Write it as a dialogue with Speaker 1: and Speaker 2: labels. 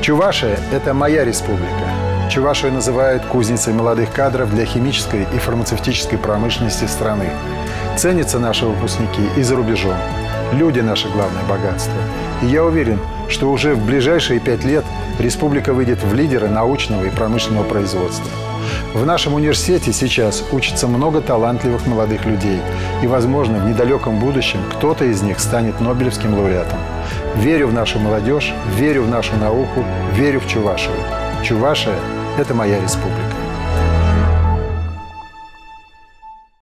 Speaker 1: Чувашия – это моя республика. Чувашию называют кузницей молодых кадров для химической и фармацевтической промышленности страны. Ценятся наши выпускники и за рубежом. Люди – наше главное богатство. И я уверен, что уже в ближайшие 5 лет республика выйдет в лидеры научного и промышленного производства. В нашем университете сейчас учатся много талантливых молодых людей. И, возможно, в недалеком будущем кто-то из них станет Нобелевским лауреатом. Верю в нашу молодежь, верю в нашу науку, верю в Чувашию. Чувашия – это моя республика.